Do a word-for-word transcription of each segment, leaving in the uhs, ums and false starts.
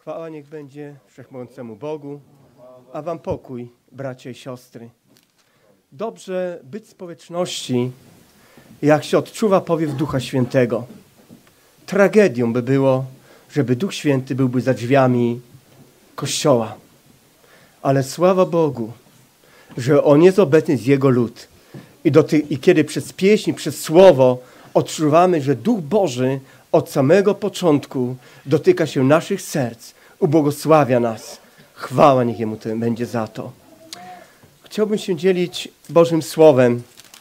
Chwała niech będzie Wszechmogącemu Bogu, a wam pokój, bracia i siostry. Dobrze być w społeczności, jak się odczuwa powiew Ducha Świętego. Tragedią by było, żeby Duch Święty byłby za drzwiami Kościoła. Ale sława Bogu, że On jest obecny z Jego lud. I, do ty, I kiedy przez pieśń, przez słowo odczuwamy, że Duch Boży od samego początku dotyka się naszych serc, ubłogosławia nas. Chwała niech Jemu będzie za to. Chciałbym się dzielić Bożym Słowem,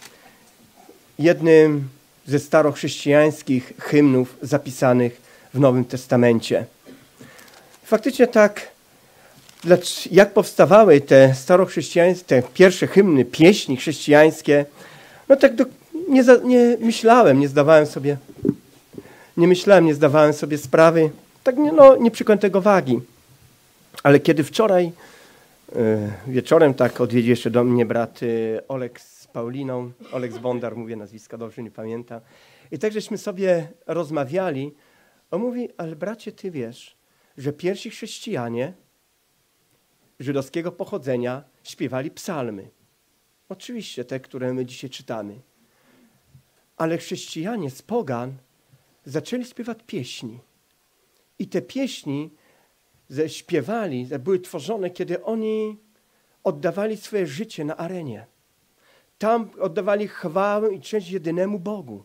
jednym ze starochrzestijańskich hymnów zapisanych w Nowym Testamencie. Faktycznie tak, jak powstawały te starochrześcijańskie, te pierwsze hymny, pieśni chrześcijańskie, no tak do, nie, za, nie myślałem, nie zdawałem sobie, nie myślałem, nie zdawałem sobie sprawy, tak nie, no, nie przykładałem tego wagi. Ale kiedy wczoraj y, wieczorem tak odwiedził jeszcze do mnie brat y, Olek z Pauliną, Olek z Bondar, mówię nazwiska, dobrze nie pamiętam. I tak żeśmy sobie rozmawiali, on mówi, ale bracie, ty wiesz, że pierwsi chrześcijanie żydowskiego pochodzenia śpiewali psalmy. Oczywiście te, które my dzisiaj czytamy. Ale chrześcijanie z pogan zaczęli śpiewać pieśni. I te pieśni śpiewali, były tworzone, kiedy oni oddawali swoje życie na arenie. Tam oddawali chwałę i cześć jedynemu Bogu.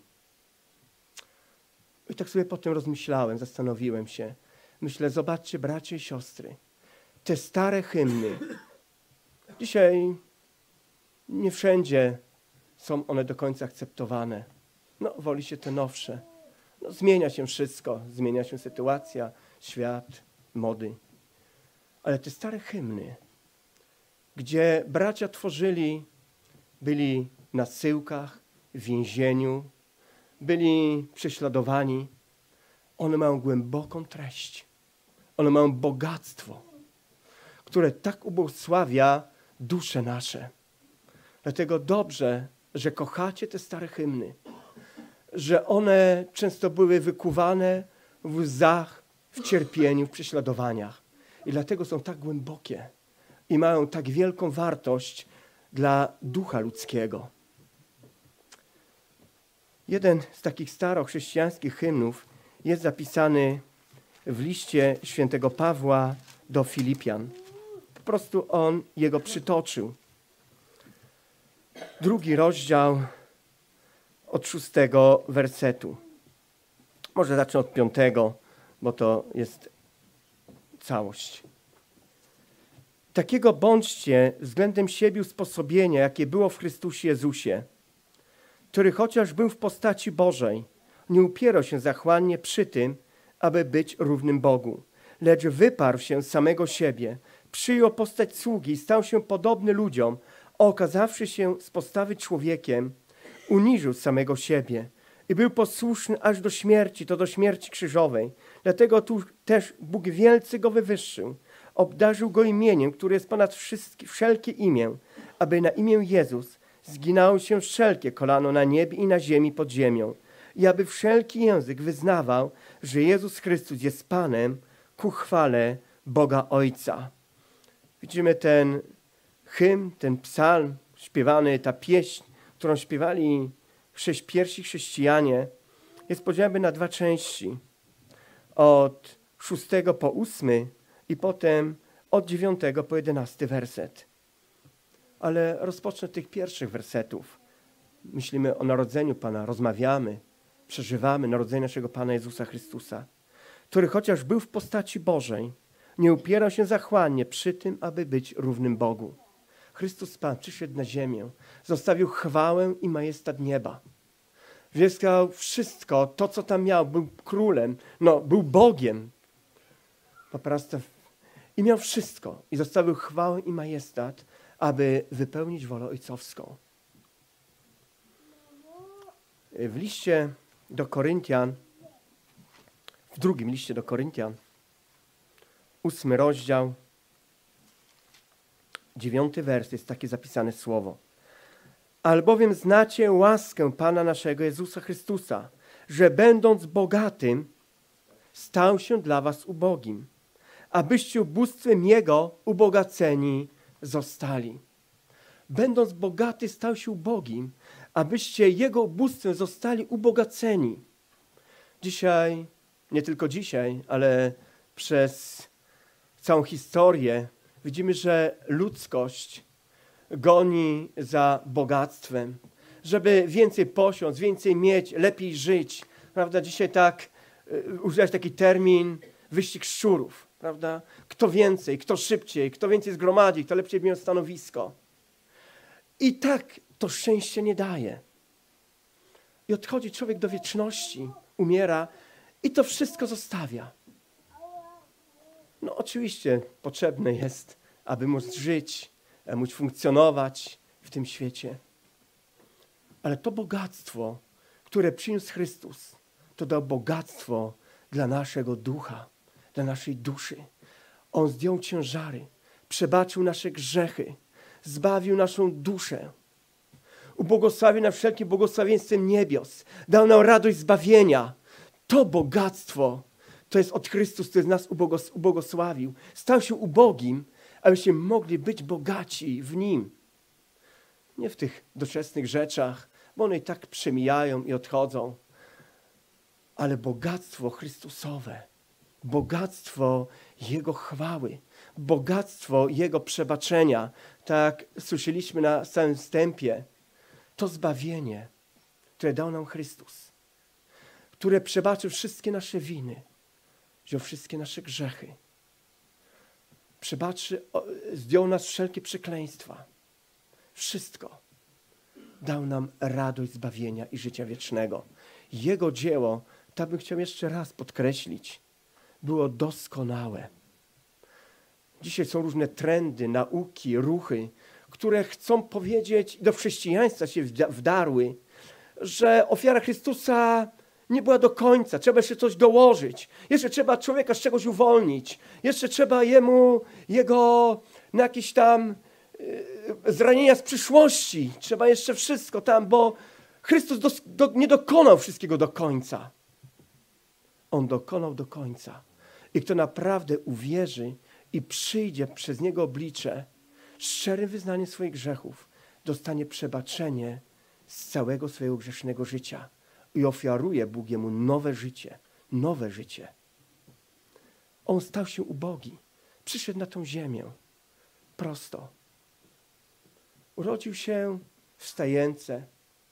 I tak sobie potem rozmyślałem, zastanowiłem się. Myślę, zobaczcie, bracia i siostry, te stare hymny. Dzisiaj nie wszędzie są one do końca akceptowane. No, woli się te nowsze. No, zmienia się wszystko, zmienia się sytuacja, świat, mody. Ale te stare hymny, gdzie bracia tworzyli, byli na zsyłkach, w więzieniu, byli prześladowani, one mają głęboką treść. One mają bogactwo, które tak ubłogosławia dusze nasze. Dlatego dobrze, że kochacie te stare hymny, że one często były wykuwane w łzach, w cierpieniu, w prześladowaniach. I dlatego są tak głębokie i mają tak wielką wartość dla ducha ludzkiego. Jeden z takich starochrześcijańskich hymnów jest zapisany w liście świętego Pawła do Filipian. Po prostu on jego przytoczył. Drugi rozdział od szóstego wersetu. Może zacznę od piątego, bo to jest całość. Takiego bądźcie względem siebie usposobienia, jakie było w Chrystusie Jezusie, który chociaż był w postaci Bożej, nie upierał się zachłannie przy tym, aby być równym Bogu, lecz wyparł się z samego siebie, przyjął postać sługi, stał się podobny ludziom, a okazawszy się z postawy człowiekiem, uniżył samego siebie i był posłuszny aż do śmierci, to do śmierci krzyżowej. Dlatego tu też Bóg wielce go wywyższył, obdarzył go imieniem, które jest ponad wszystkie, wszelkie imię, aby na imię Jezus zginało się wszelkie kolano na niebie i na ziemi pod ziemią i aby wszelki język wyznawał, że Jezus Chrystus jest Panem ku chwale Boga Ojca. Widzimy ten hymn, ten psalm śpiewany, ta pieśń, którą śpiewali pierwsi chrześcijanie, jest podzielony na dwa części. Od szóstego po ósmy i potem od dziewiątego po jedenasty werset. Ale rozpocznę od tych pierwszych wersetów. Myślimy o narodzeniu Pana, rozmawiamy, przeżywamy narodzenie naszego Pana Jezusa Chrystusa, który chociaż był w postaci Bożej, nie upierał się zachłannie przy tym, aby być równym Bogu. Chrystus Pan przyszedł na ziemię, zostawił chwałę i majestat nieba. Zyskał wszystko, to co tam miał, był królem, no, był Bogiem. Po prostu i miał wszystko i zostawił chwałę i majestat, aby wypełnić wolę ojcowską. W liście do Koryntian, w drugim liście do Koryntian, ósmy rozdział, dziewiąty wers, jest takie zapisane słowo. Albowiem znacie łaskę Pana naszego Jezusa Chrystusa, że będąc bogatym, stał się dla was ubogim, abyście ubóstwem Jego ubogaceni zostali. Będąc bogaty, stał się ubogim, abyście Jego ubóstwem zostali ubogaceni. Dzisiaj, nie tylko dzisiaj, ale przez całą historię widzimy, że ludzkość goni za bogactwem, żeby więcej posiąść, więcej mieć, lepiej żyć. Prawda? Dzisiaj tak, używać taki termin wyścig szczurów. Prawda? Kto więcej, kto szybciej, kto więcej zgromadzi, kto lepsze miał stanowisko. I tak to szczęście nie daje. I odchodzi człowiek do wieczności, umiera i to wszystko zostawia. No oczywiście potrzebne jest, aby móc żyć, móc funkcjonować w tym świecie. Ale to bogactwo, które przyniósł Chrystus, to dał bogactwo dla naszego ducha, dla naszej duszy. On zdjął ciężary, przebaczył nasze grzechy, zbawił naszą duszę. Ubłogosławił nas wszelkim błogosławieństwem niebios. Dał nam radość zbawienia. To bogactwo, to jest od Chrystus, który nas ubogos- ubłogosławił. Stał się ubogim, abyśmy mogli być bogaci w Nim. Nie w tych doczesnych rzeczach, bo one i tak przemijają i odchodzą. Ale bogactwo Chrystusowe, bogactwo Jego chwały, bogactwo Jego przebaczenia, tak słyszeliśmy na samym wstępie, to zbawienie, które dał nam Chrystus, które przebaczył wszystkie nasze winy, wziął wszystkie nasze grzechy, przebaczy, zdjął nas wszelkie przekleństwa, wszystko. Dał nam radość zbawienia i życia wiecznego. Jego dzieło, tak bym chciał jeszcze raz podkreślić, było doskonałe. Dzisiaj są różne trendy, nauki, ruchy, które chcą powiedzieć, do chrześcijaństwa się wdarły, że ofiara Chrystusa nie była do końca. Trzeba jeszcze coś dołożyć. Jeszcze trzeba człowieka z czegoś uwolnić. Jeszcze trzeba jemu, jego na jakieś tam yy, zranienia z przyszłości. Trzeba jeszcze wszystko tam, bo Chrystus dos, do, nie dokonał wszystkiego do końca. On dokonał do końca. I kto naprawdę uwierzy i przyjdzie przez Niego oblicze, szczerym wyznaniem swoich grzechów, dostanie przebaczenie z całego swojego grzesznego życia i ofiaruje Bóg Jemu nowe życie, nowe życie. On stał się ubogi, przyszedł na tą ziemię, prosto. Urodził się w stajence,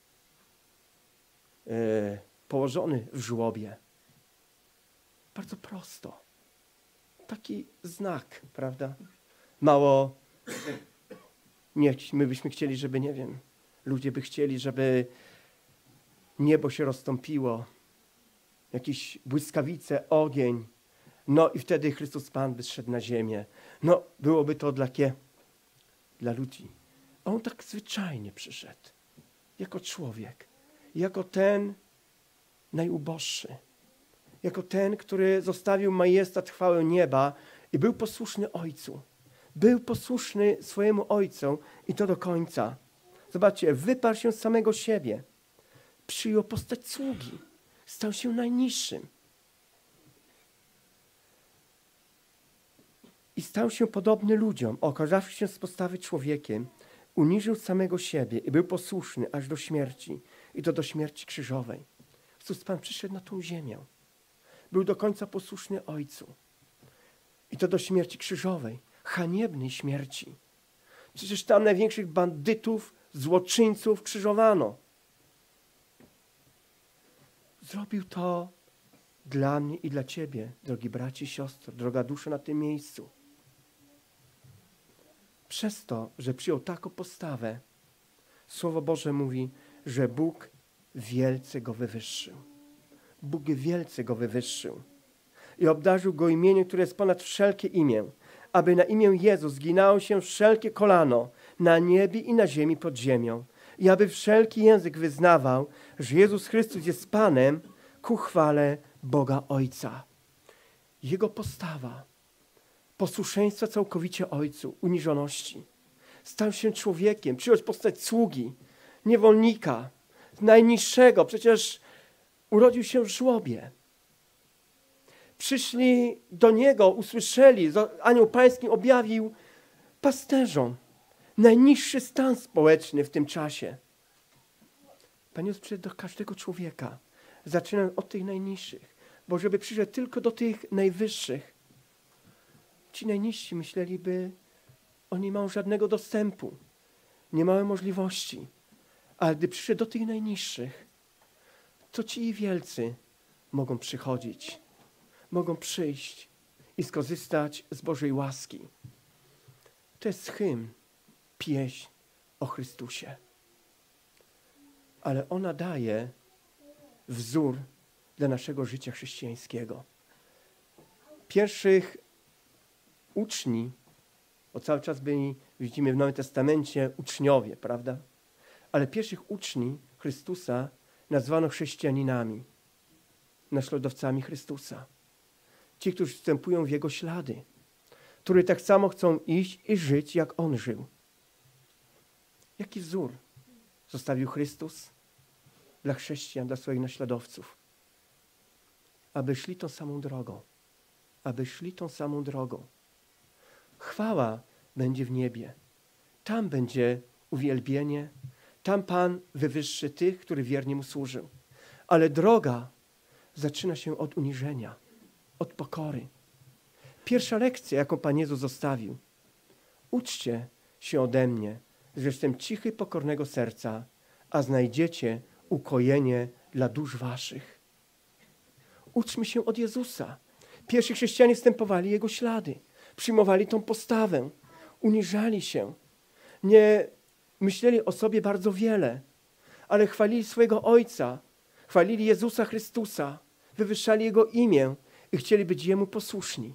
yy, położony w żłobie. Bardzo prosto. Taki znak, prawda? Mało, nie, my byśmy chcieli, żeby, nie wiem, ludzie by chcieli, żeby niebo się rozstąpiło, jakieś błyskawice, ogień, no i wtedy Chrystus Pan by zszedł na ziemię. No, byłoby to dla kie? Dla ludzi. A On tak zwyczajnie przyszedł, jako człowiek, jako ten najuboższy, jako ten, który zostawił majestat, chwałę nieba i był posłuszny Ojcu. Był posłuszny swojemu Ojcu i to do końca. Zobaczcie, wyparł się z samego siebie. Przyjął postać sługi. Stał się najniższym. I stał się podobny ludziom. Okazawszy się z postawy człowiekiem, uniżył samego siebie i był posłuszny aż do śmierci. I to do śmierci krzyżowej. Chrystus Pan przyszedł na tą ziemię. Był do końca posłuszny Ojcu. I to do śmierci krzyżowej. Haniebnej śmierci. Przecież tam największych bandytów, złoczyńców krzyżowano. Zrobił to dla mnie i dla ciebie, drogi braci i siostry, droga dusza na tym miejscu. Przez to, że przyjął taką postawę, Słowo Boże mówi, że Bóg wielce go wywyższył. Bóg wielce go wywyższył i obdarzył go imieniem, które jest ponad wszelkie imię, aby na imię Jezus zginało się wszelkie kolano na niebie i na ziemi pod ziemią i aby wszelki język wyznawał, że Jezus Chrystus jest Panem ku chwale Boga Ojca. Jego postawa, posłuszeństwa całkowicie Ojcu, uniżoności. Stał się człowiekiem, przyjął postać sługi, niewolnika, najniższego. Przecież urodził się w żłobie. przyszli do Niego, usłyszeli, anioł pański objawił pasterzom najniższy stan społeczny w tym czasie. Pan Jezus przyszedł do każdego człowieka, zaczynając od tych najniższych, bo żeby przyszedł tylko do tych najwyższych, ci najniżsi myśleliby, oni nie mają żadnego dostępu, nie mają możliwości. Ale gdy przyszedł do tych najniższych, to ci i wielcy mogą przychodzić, mogą przyjść i skorzystać z Bożej łaski. To jest hymn, pieśń o Chrystusie. Ale ona daje wzór dla naszego życia chrześcijańskiego. Pierwszych uczni, bo cały czas byli, widzimy w Nowym Testamencie, uczniowie, prawda? Ale pierwszych uczni Chrystusa nazwano chrześcijaninami, naśladowcami Chrystusa. Ci, którzy wstępują w Jego ślady, którzy tak samo chcą iść i żyć, jak On żył. Jaki wzór zostawił Chrystus dla chrześcijan, dla swoich naśladowców? Aby szli tą samą drogą. Aby szli tą samą drogą. Chwała będzie w niebie. Tam będzie uwielbienie. Tam Pan wywyższy tych, którzy wiernie Mu służą. Ale droga zaczyna się od uniżenia, od pokory. Pierwsza lekcja, jaką Pan Jezus zostawił. Uczcie się ode mnie, że jestem cichy, pokornego serca, a znajdziecie ukojenie dla dusz waszych. Uczmy się od Jezusa. Pierwsi chrześcijanie wstępowali Jego ślady. Przyjmowali tą postawę. Uniżali się. Nie myśleli o sobie bardzo wiele, ale chwalili swojego Ojca. Chwalili Jezusa Chrystusa. Wywyższali Jego imię i chcieli być Jemu posłuszni.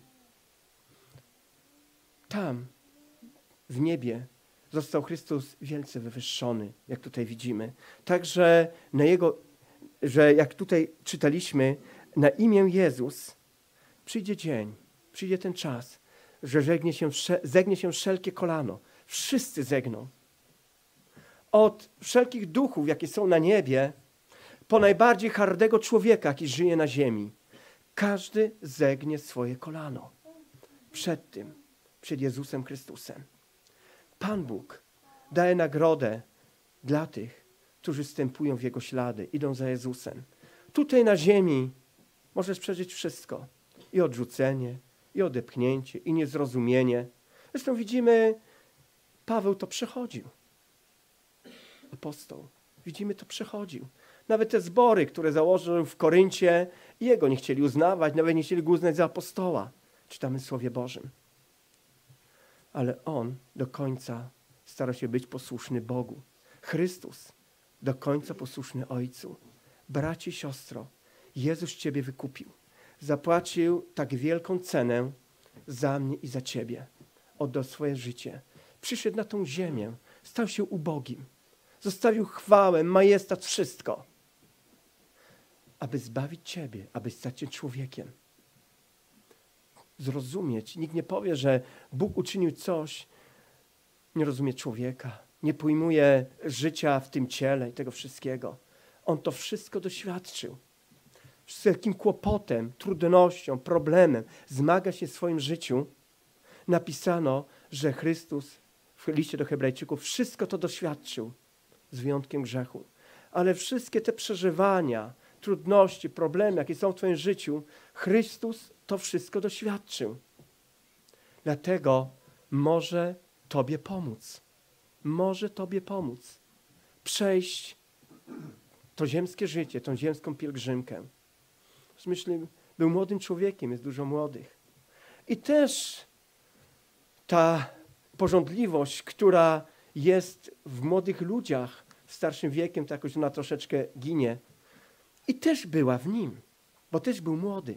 Tam, w niebie, został Chrystus wielce wywyższony, jak tutaj widzimy. Także na Jego, że jak tutaj czytaliśmy, na imię Jezus przyjdzie dzień, przyjdzie ten czas, że zegnie się, zegnie się wszelkie kolano. Wszyscy zegną. Od wszelkich duchów, jakie są na niebie, po najbardziej hardego człowieka, jaki żyje na ziemi. Każdy zegnie swoje kolano. Przed tym, przed Jezusem Chrystusem. Pan Bóg daje nagrodę dla tych, którzy wstępują w Jego ślady, idą za Jezusem. Tutaj na ziemi możesz przeżyć wszystko. I odrzucenie, i odepchnięcie, i niezrozumienie. Zresztą widzimy, Paweł to przechodził. Apostoł. Widzimy, to przechodził. Nawet te zbory, które założył w Koryncie, jego nie chcieli uznawać, nawet nie chcieli go uznać za apostoła. Czytamy w Słowie Bożym. Ale on do końca starał się być posłuszny Bogu. Chrystus do końca posłuszny Ojcu. Bracie, siostro, Jezus ciebie wykupił. Zapłacił tak wielką cenę za mnie i za ciebie. Oddał swoje życie. Przyszedł na tą ziemię. Stał się ubogim. Zostawił chwałę, majestat, wszystko. Aby zbawić ciebie, aby stać się człowiekiem. Zrozumieć. Nikt nie powie, że Bóg uczynił coś, nie rozumie człowieka, nie pojmuje życia w tym ciele i tego wszystkiego. On to wszystko doświadczył. Z jakim kłopotem, trudnością, problemem zmaga się w swoim życiu. Napisano, że Chrystus w liście do Hebrajczyków wszystko to doświadczył, z wyjątkiem grzechu. Ale wszystkie te przeżywania, trudności, problemy, jakie są w twoim życiu, Chrystus to wszystko doświadczył. Dlatego może tobie pomóc. Może tobie pomóc. Przejść to ziemskie życie, tą ziemską pielgrzymkę. Myślę, był młodym człowiekiem, jest dużo młodych. I też ta pożądliwość, która jest w młodych ludziach, w starszym wiekiem, to jakoś ona troszeczkę ginie. I też była w nim, bo też był młody.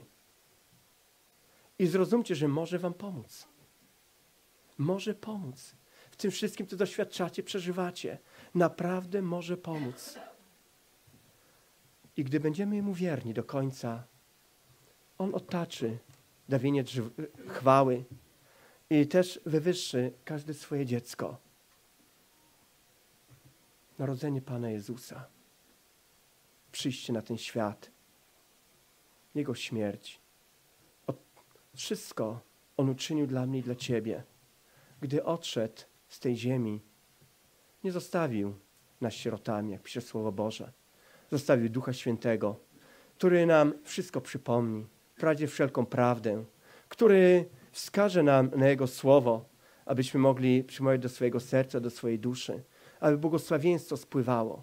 I zrozumcie, że może wam pomóc. Może pomóc. W tym wszystkim, co doświadczacie, przeżywacie. Naprawdę może pomóc. I gdy będziemy Mu wierni do końca, On otaczy dawienie chwały i też wywyższy każde swoje dziecko. Narodzenie Pana Jezusa. Przyjście na ten świat. Jego śmierć. Wszystko On uczynił dla mnie i dla ciebie. Gdy odszedł z tej ziemi, nie zostawił nas sierotami, jak pisze Słowo Boże. Zostawił Ducha Świętego, który nam wszystko przypomni, wprawi wszelką prawdę, który wskaże nam na Jego Słowo, abyśmy mogli przyjmować do swojego serca, do swojej duszy, aby błogosławieństwo spływało.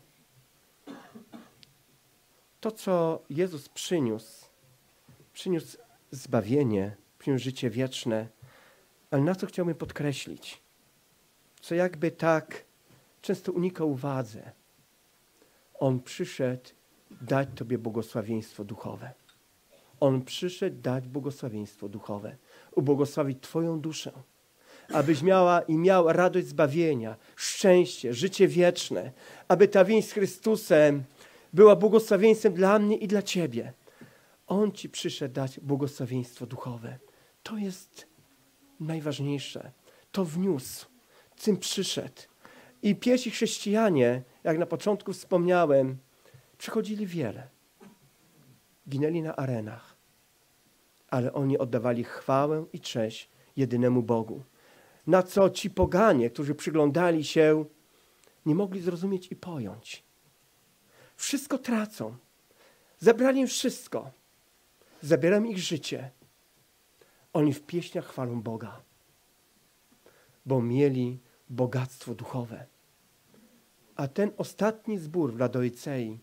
To, co Jezus przyniósł, przyniósł zbawienie, przyniósł życie wieczne, ale na co chciałbym podkreślić, co jakby tak często unika uwadze. On przyszedł dać tobie błogosławieństwo duchowe. On przyszedł dać błogosławieństwo duchowe. Ubłogosławić twoją duszę, abyś miała i miał radość zbawienia, szczęście, życie wieczne, aby ta więź z Chrystusem była błogosławieństwem dla mnie i dla ciebie. On ci przyszedł dać błogosławieństwo duchowe. To jest najważniejsze. To wniósł, tym przyszedł. I pierwsi chrześcijanie, jak na początku wspomniałem, przychodzili wiele. Ginęli na arenach, ale oni oddawali chwałę i cześć jedynemu Bogu. Na co ci poganie, którzy przyglądali się, nie mogli zrozumieć i pojąć. Wszystko tracą. Zabrali im wszystko. Zabieram ich życie. Oni w pieśniach chwalą Boga, bo mieli bogactwo duchowe. A ten ostatni zbór w Laodycei,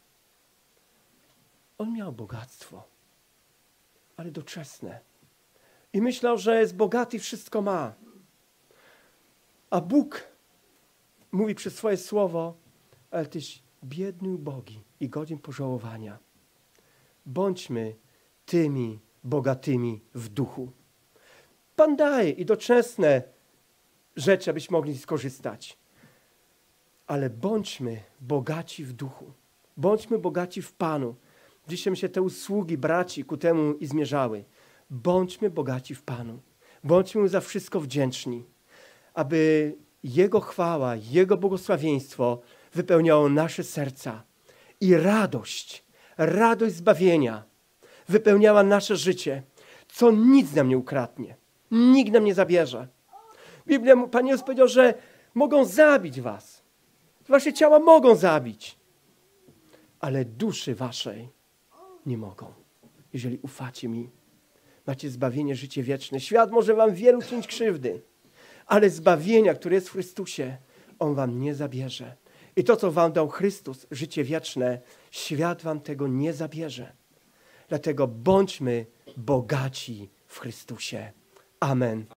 on miał bogactwo, ale doczesne. I myślał, że jest bogaty i wszystko ma. A Bóg mówi przez swoje słowo, ale tyś biedny, ubogi i godzien pożałowania. Bądźmy tymi bogatymi w duchu. Pan daje i doczesne rzeczy, abyśmy mogli skorzystać. Ale bądźmy bogaci w duchu. Bądźmy bogaci w Panu. Dzisiaj mi się te usługi braci ku temu i zmierzały. Bądźmy bogaci w Panu. Bądźmy Mu za wszystko wdzięczni, aby Jego chwała, Jego błogosławieństwo wypełniało nasze serca i radość, radość zbawienia wypełniała nasze życie, co nic nam nie ukradnie. Nikt nam nie zabierze. Biblia, Pan Jezus powiedział, że mogą zabić was. Wasze ciała mogą zabić, ale duszy waszej nie mogą. Jeżeli ufacie mi, macie zbawienie, życie wieczne. Świat może wam wielu czynić krzywdy, ale zbawienia, które jest w Chrystusie, On wam nie zabierze. I to, co wam dał Chrystus, życie wieczne, świat wam tego nie zabierze. Dlatego bądźmy bogaci w Chrystusie. Amen.